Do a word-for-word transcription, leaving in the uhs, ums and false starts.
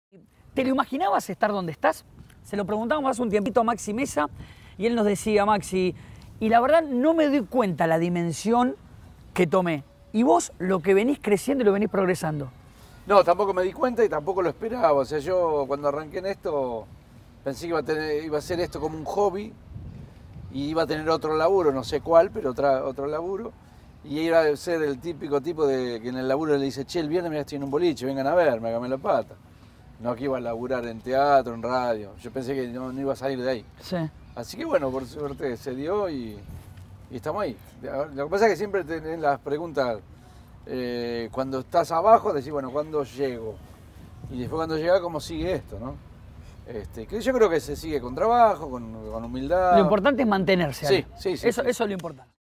¿Te lo imaginabas estar donde estás? Se lo preguntábamos hace un tiempito a Maxi Meza y él nos decía, Maxi, y la verdad no me doy cuenta la dimensión que tomé. Y vos lo que venís creciendo y lo venís progresando. No, tampoco me di cuenta y tampoco lo esperaba. O sea, yo cuando arranqué en esto pensé que iba a, tener, iba a ser esto como un hobby y iba a tener otro laburo, no sé cuál, pero otra, otro laburo. Y iba a ser el típico tipo de que en el laburo le dice, che, el viernes mira, estoy en un boliche, vengan a verme, hágame la pata. No que iba a laburar en teatro, en radio. Yo pensé que no, no iba a salir de ahí. Sí. Así que bueno, por suerte se dio y, y estamos ahí. Lo que pasa es que siempre tenés las preguntas, eh, cuando estás abajo, decís, bueno, ¿cuándo llego? Y después cuando llegás, ¿cómo sigue esto, no? Este, que yo creo que se sigue con trabajo, con, con humildad. Lo importante es mantenerse. Sí, ahí. sí, sí. Eso, sí. eso es lo importante.